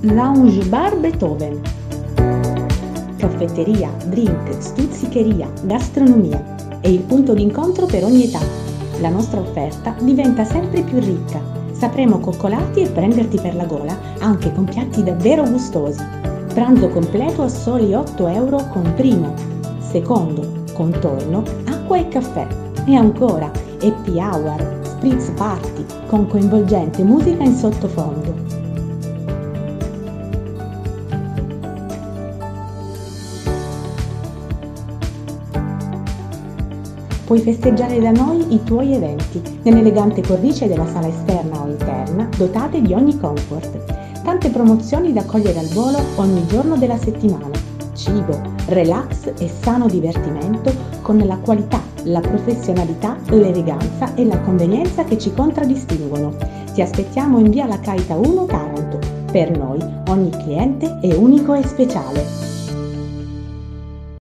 Lounge Bar Beethoven. Caffetteria, drink, stuzzicheria, gastronomia. È il punto d'incontro per ogni età. La nostra offerta diventa sempre più ricca. Sapremo coccolarti e prenderti per la gola anche con piatti davvero gustosi. Pranzo completo a soli 8 euro con primo, secondo, contorno, acqua e caffè. E ancora, happy hour, spritz party con coinvolgente musica in sottofondo. Puoi festeggiare da noi i tuoi eventi nell'elegante cornice della sala esterna o interna, dotate di ogni comfort. Tante promozioni da cogliere al volo ogni giorno della settimana. Cibo, relax e sano divertimento con la qualità, la professionalità, l'eleganza e la convenienza che ci contraddistinguono. Ti aspettiamo in via La Caita 1 Taranto. Per noi ogni cliente è unico e speciale.